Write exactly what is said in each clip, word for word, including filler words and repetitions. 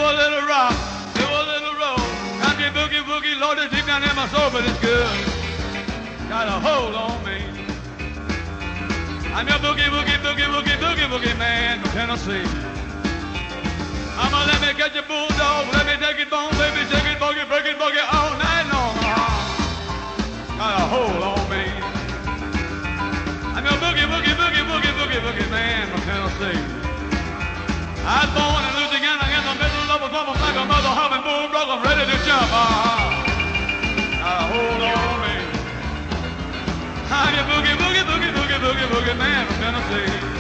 a little rock, do a little roll. Country boogie woogie, Lord, it's deep down in my soul, but it's good. Got a hold on me. I'm your boogie woogie boogie woogie boogie woogie man from Tennessee. Mama, let me catch your bulldog, let me take it bone, baby, shake it, boogie, break it, boogie all night long. Got a hold on me. I'm your boogie woogie boogie boogie boogie boogie man from Tennessee. I was born in Louisiana in the middle of a bubble like a mother hopping bulldog. I'm ready to jump. Ah, ah, hold on me. I'm your boogie, boogie, boogie, boogie, boogie, boogie man from Tennessee.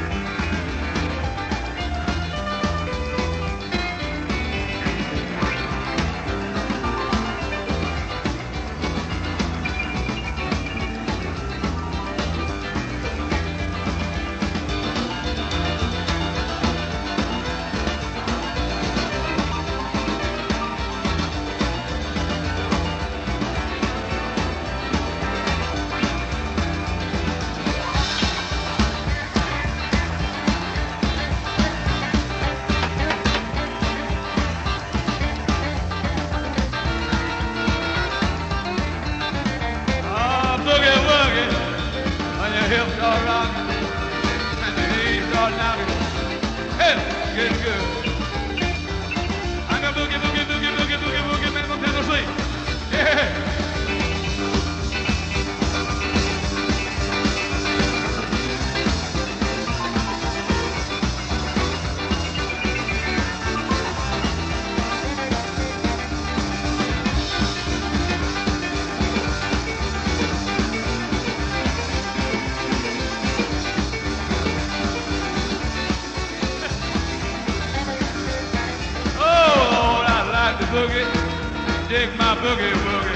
Hips are rocking and the knees are knocking. Hey, get good. I'm a boogie, boogie, boogie, boogie, boogie, boogie man from Tennessee. Yeah. Boogie, dig my boogie woogie.